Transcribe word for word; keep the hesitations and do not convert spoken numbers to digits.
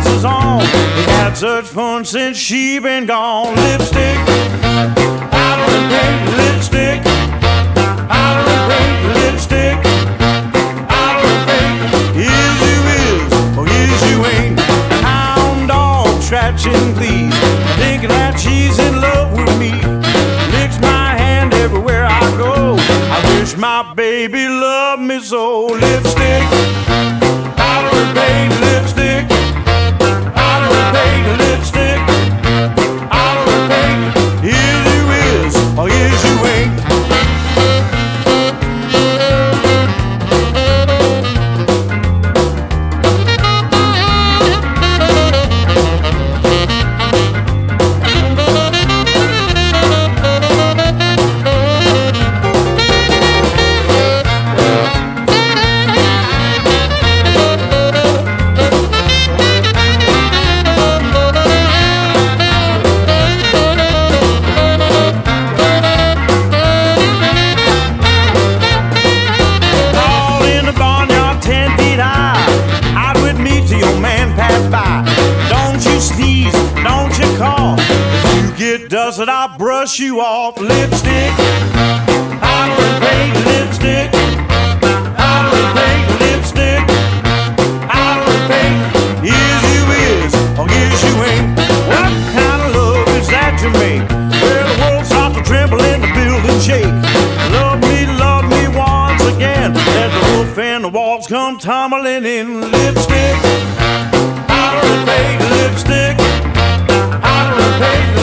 glasses on. We had such fun since she been gone. Lipstick, powder and paint, lipstick, powder and paint, lipstick, powder and paint. Is you is, or is you ain't. Hound dog scratching please, thinking that she's in love with me. Licks my hand everywhere I go. I wish my baby loved me so. Lipstick, powder and paint, lipstick, powder and paint, lipstick, powder and paint. Is you is, or is you ain't. Get dusted, I'll brush you off. Lipstick, powder and paint, lipstick, powder and paint, lipstick, powder and paint. Is you is, or is you ain't. What kind of love is that you make? Where the world starts to tremble and the building shake. Love me, love me once again. Let the roof and the walls come tumbling in. Lipstick, powder and paint, lipstick, powder and paint.